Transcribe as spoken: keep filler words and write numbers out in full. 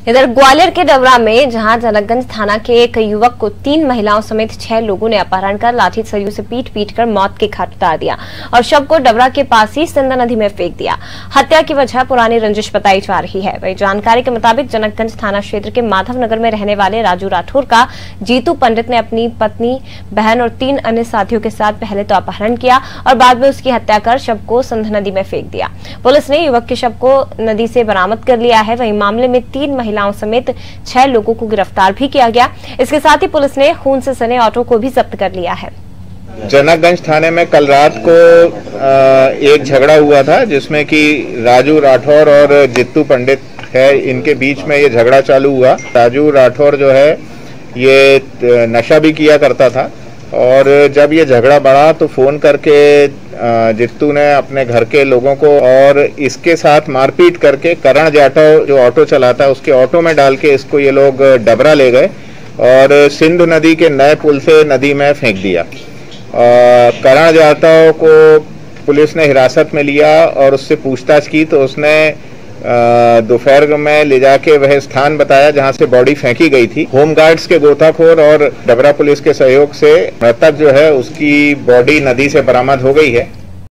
इधर ग्वालियर के डबरा में जहां जनकगंज थाना के एक युवक को तीन महिलाओं समेत छह लोगों ने अपहरण कर लाठी सरियों से पीट पीट कर मौत के घाट उतार दिया और शव को डबरा के पास ही सिंध नदी में फेंक दिया। हत्या की वजह पुरानी रंजिश बताई जा रही है। वही जानकारी के मुताबिक जनकगंज थाना क्षेत्र के माधवनगर में रहने वाले राजू राठौर का जीतू पंडित ने अपनी पत्नी, बहन और तीन अन्य साथियों के साथ पहले तो अपहरण किया और बाद में उसकी हत्या कर शव को सिंध नदी में फेंक दिया। पुलिस ने युवक के शव को नदी से बरामद कर लिया है। वही मामले में तीन महिलाओं समेत छह लोगों को गिरफ्तार भी किया गया। इसके साथ ही पुलिस ने खून से सने ऑटो को भी जब्त कर लिया है। जनकगंज थाने में कल रात को एक झगड़ा हुआ था जिसमें कि राजू राठौर और जीतू पंडित है, इनके बीच में ये झगड़ा चालू हुआ। राजू राठौर जो है ये नशा भी किया करता था और जब ये झगड़ा बढ़ा तो फोन करके जित्तू ने अपने घर के लोगों को और इसके साथ मारपीट करके करण जाटव जो ऑटो चलाता है उसके ऑटो में डाल के इसको ये लोग डबरा ले गए और सिंध नदी के नए पुल से नदी में फेंक दिया। करण जाटव को पुलिस ने हिरासत में लिया और उससे पूछताछ की तो उसने दोपहर में ले जाके वह स्थान बताया जहां से बॉडी फेंकी गई थी। होमगार्ड्स के गोताखोर और डबरा पुलिस के सहयोग से मृतक जो है उसकी बॉडी नदी से बरामद हो गई है।